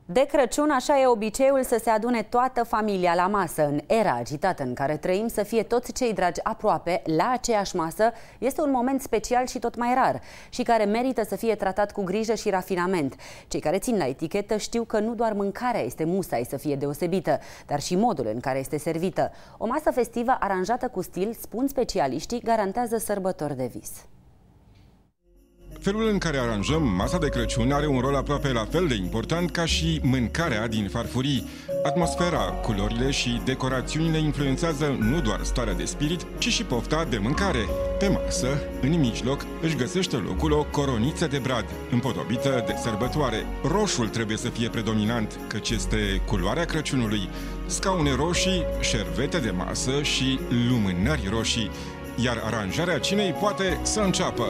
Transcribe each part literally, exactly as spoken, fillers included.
De Crăciun, așa e obiceiul să se adune toată familia la masă. În era agitată în care trăim, să fie toți cei dragi aproape la aceeași masă este un moment special și tot mai rar și care merită să fie tratat cu grijă și rafinament. Cei care țin la etichetă știu că nu doar mâncarea este musai să fie deosebită, dar și modul în care este servită. O masă festivă aranjată cu stil, spun specialiștii, garantează sărbători de vis. Felul în care aranjăm masa de Crăciun are un rol aproape la fel de important ca și mâncarea din farfurii. Atmosfera, culorile și decorațiunile influențează nu doar starea de spirit, ci și pofta de mâncare. Pe masă, în mijloc, își găsește locul o coroniță de brad, împodobită de sărbătoare. Roșul trebuie să fie predominant, căci este culoarea Crăciunului. Scaune roșii, șervete de masă și lumânări roșii. Iar aranjarea cinei poate să înceapă.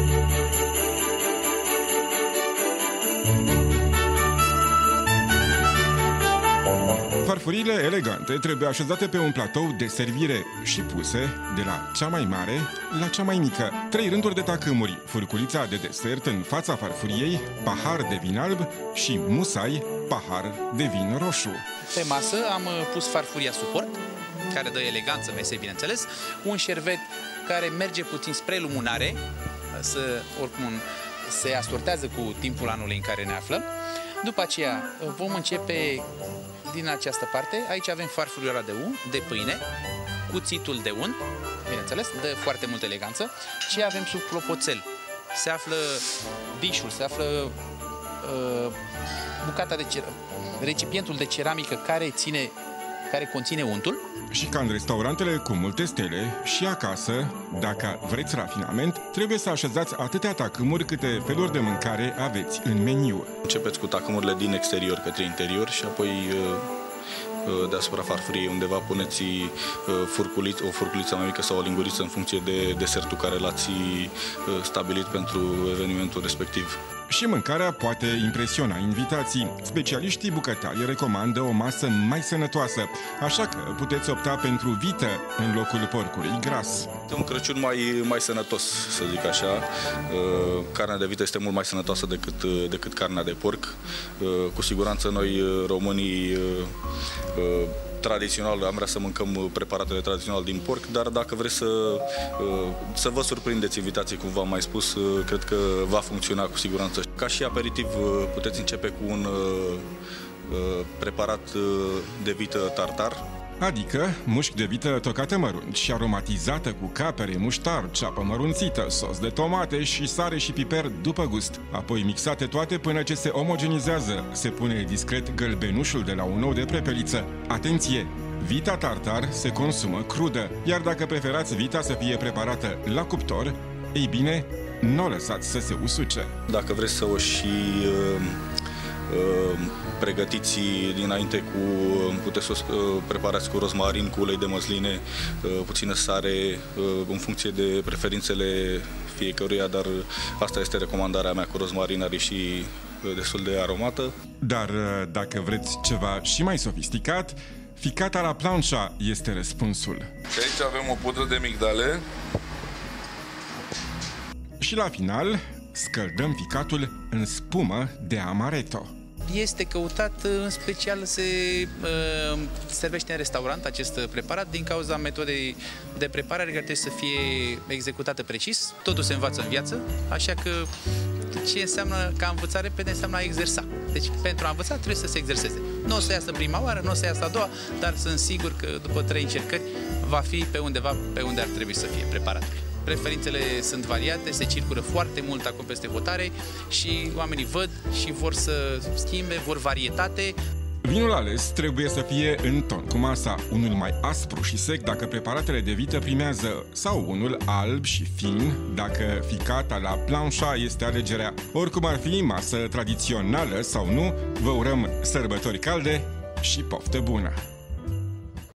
Farfuriile elegante trebuie așezate pe un platou de servire și puse de la cea mai mare la cea mai mică. Trei rânduri de tacâmuri, furculița de desert în fața farfuriei, pahar de vin alb și musai, pahar de vin roșu. Pe masă am pus farfuria suport, care dă eleganță mesei, bineînțeles, un șervet care merge puțin spre luminare, să, oricum se asortează cu timpul anului în care ne aflăm. După aceea vom începe din această parte. Aici avem farfuria de unt, de pâine, cuțitul de unt, bineînțeles, dă foarte multă eleganță. Ce avem sub clopoțel? Se află bișul, se află uh, bucata de cer recipientul de ceramică care ține, care conține untul. Și ca în restaurantele cu multe stele, și acasă, dacă vreți rafinament, trebuie să așezați atâtea tacâmuri câte feluri de mâncare aveți în meniu. Începeți cu tacâmurile din exterior către interior și apoi deasupra farfuriei undeva puneți furculiță, o furculiță mai mică sau o linguriță în funcție de desertul care l-ați stabilit pentru evenimentul respectiv. Și mâncarea poate impresiona invitații. Specialiștii bucătari recomandă o masă mai sănătoasă, așa că puteți opta pentru vită în locul porcului gras. Un Crăciun mai, mai sănătos, să zic așa. Carnea de vită este mult mai sănătoasă decât, decât carnea de porc. Cu siguranță noi, românii, tradițional, am vrea să mâncăm preparatele tradiționale din porc, dar dacă vreți să, să vă surprindeți invitații, cum v-am mai spus, cred că va funcționa cu siguranță. Ca și aperitiv puteți începe cu un preparat de vită tartar, adică mușchi de vită tocată mărunt și aromatizată cu capere, muștar, ceapă mărunțită, sos de tomate și sare și piper după gust. Apoi mixate toate până ce se omogenizează. Se pune discret gălbenușul de la un ou de prepeliță. Atenție! Vita tartar se consumă crudă, iar dacă preferați vita să fie preparată la cuptor, ei bine, nu o lăsați să se usuce. Dacă vreți să o și pregătiți dinainte cu, puteți să o preparați cu rozmarin, cu ulei de măsline, puțină sare, în funcție de preferințele fiecăruia, dar asta este recomandarea mea, cu rozmarin, are și destul de aromată. Dar dacă vreți ceva și mai sofisticat, ficata la planșa este răspunsul. Și aici avem o pudră de migdale. Și la final, scăldăm ficatul în spumă de amaretto. Este căutat, în special se uh, servește în restaurant acest preparat din cauza metodei de preparare care trebuie să fie executată precis. Totul se învață în viață, așa că ce înseamnă că a învăța repede înseamnă a exersa. Deci pentru a învăța trebuie să se exerseze. Nu o să iasă prima oară, nu o să iasă a doua, dar sunt sigur că după trei încercări va fi pe undeva pe unde ar trebui să fie preparatul. Preferințele sunt variate, se circulă foarte mult acum peste hotare și oamenii văd și vor să schimbe, vor varietate. Vinul ales trebuie să fie în ton cu masa, unul mai aspru și sec dacă preparatele de vită primează, sau unul alb și fin dacă ficata la planșa este alegerea. Oricum ar fi, masă tradițională sau nu, vă urăm sărbători calde și poftă bună!